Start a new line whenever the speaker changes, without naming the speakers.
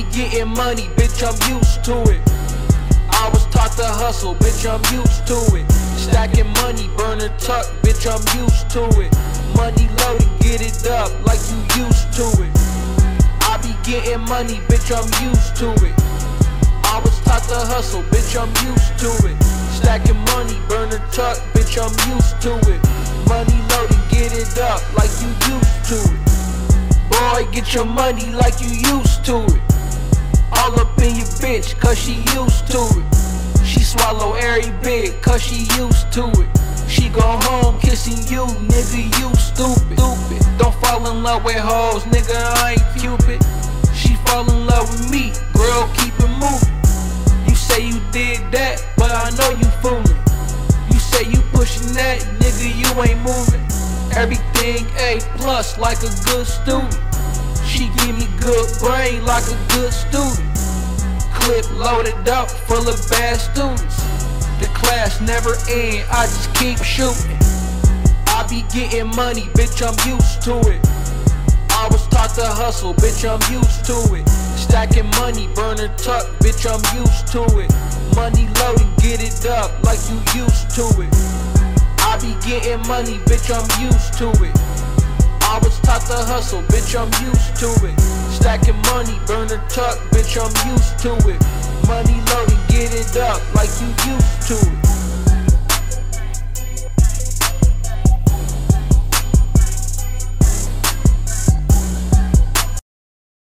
getting money, bitch, I'm used to it. I was taught to hustle, bitch, I'm used to it. Stacking money, burn a tuck, bitch, I'm used to it. Money loaded, get it up like you used to it. I be getting money, bitch, I'm used to it. I was taught to hustle, bitch, I'm used to it. Stacking money, burn a tuck, bitch, I'm used to it. Money loaded, get it up like you used to it. Boy, get your money like you used to it. All up in your bitch, cause she used to it. She swallow every bit, cause she used to it. She go home kissing you, nigga, you stupid. Don't fall in love with hoes, nigga, I ain't Cupid. She fall in love with me, girl, keep it moving. You say you did that, but I know you fooling. You say you pushing that, nigga, you ain't moving. Everything A plus like a good student. She give me good brain like a good student. Clip loaded up full of bad students. The class never end, I just keep shooting. I be getting money, bitch, I'm used to it. I was taught to hustle, bitch, I'm used to it. Stacking money, burn a tuck, bitch, I'm used to it. Money loaded, get it up like you used to it. I be getting money, bitch, I'm used to it. I was taught to hustle, bitch, I'm used to it. Stacking money, burn a tuck, bitch, I'm used to it. Money loaded, get it up like you used to it.